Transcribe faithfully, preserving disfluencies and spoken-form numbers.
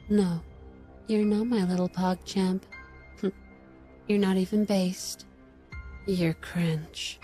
No, you're not my little pog champ. You're not even based. You're cringe.